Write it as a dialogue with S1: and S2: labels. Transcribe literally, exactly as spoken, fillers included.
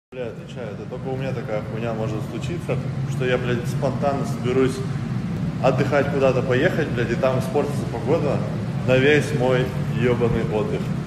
S1: Бля, отвечаю, это только у меня такая хуйня может случиться, что я, блядь, спонтанно соберусь отдыхать куда-то поехать, блядь, и там испортится погода на весь мой ебаный отдых.